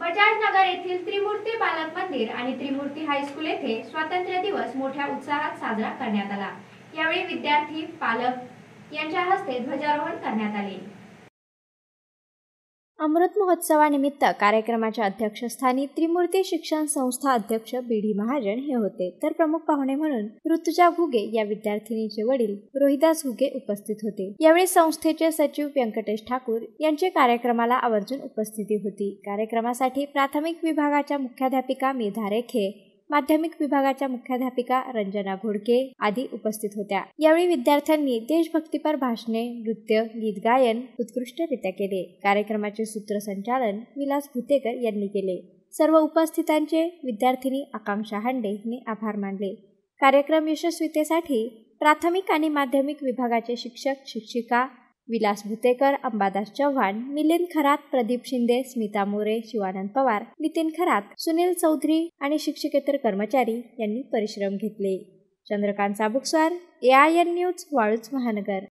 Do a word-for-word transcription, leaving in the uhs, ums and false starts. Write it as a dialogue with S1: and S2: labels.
S1: बजाजनगर येथील त्रिमूर्ती बालक मंदिर आणि त्रिमूर्ती हायस्कूल येथे स्वातंत्र्य दिवस मोठ्या उत्साहात साजरा करण्यात आला। यावेळी विद्यार्थी, पालक यांच्या हस्ते ध्वजारोहण करण्यात आले।
S2: अमृत महोत्सवानिमित्त कार्यक्रमाच्या अध्यक्षस्थानी त्रिमूर्ती शिक्षण संस्था अध्यक्ष बी डी महाजन हे होते, तर प्रमुख पाहुणे म्हणून ऋतुजा घुगे या विद्यार्थिनीचे वडील रोहिदास घुगे उपस्थित होते। यावेळी संस्थेचे सचिव व्यंकटेश ठाकूर यांची कार्यक्रमाला आवर्जून उपस्थिती होती। कार्यक्रमासाठी प्राथमिक विभागाच्या मुख्याध्यापिका मेधा रेखे, माध्यमिक विभागाच्या मुख्याध्यापिका रंजना घोडके आदी उपस्थित होत्या। यावेळी विद्यार्थ्यांनी देशभक्तीपर भाषणे, नृत्य, गीत गायन उत्कृष्टरित्या केले। कार्यक्रमाचे सूत्रसंचालन विलास भुतेकर यांनी केले। सर्व उपस्थितांचे विद्यार्थिनी आकांक्षा हांडे यांनी आभार मानले। कार्यक्रम यशस्वीतेसाठी प्राथमिक आणि माध्यमिक विभागाचे शिक्षक, शिक्षिका विलास भुतेकर, अंबादास चव्हाण, मिलिंद खरात, प्रदीप शिंदे, स्मिता मोरे, शिवानंद पवार, नितीन खरात, सुनील चौधरी आणि शिक्षकेतर कर्मचारी यांनी परिश्रम घेतले। Chandrakant Chabukswar, A I N news, Waluj, महानगर।